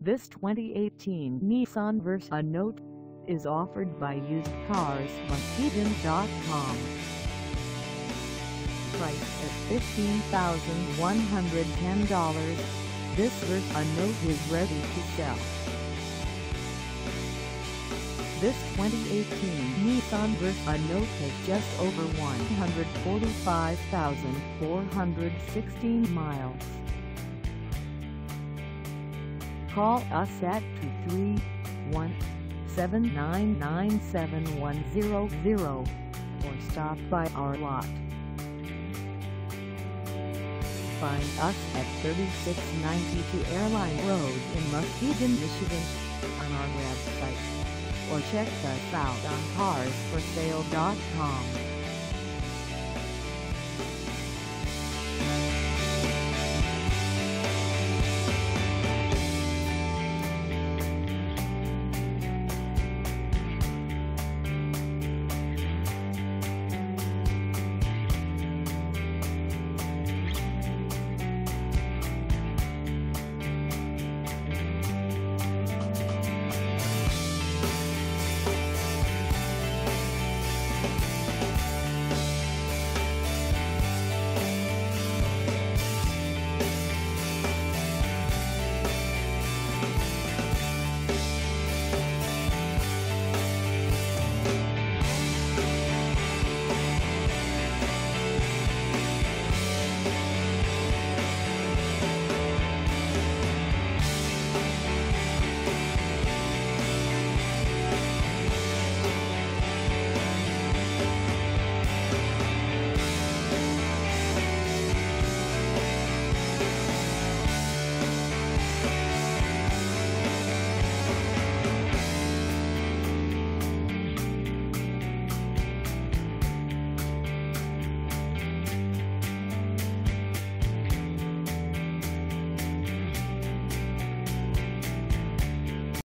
This 2018 Nissan Versa Note is offered by usedcarsmuskegon.com. Priced at $15,110, this Versa Note is ready to sell. This 2018 Nissan Versa Note has just over 145,416 miles. Call us at 231-799-7100 or stop by our lot. Find us at 3692 Airline Road in Muskegon, Michigan on our website, or check us out on carsforsale.com.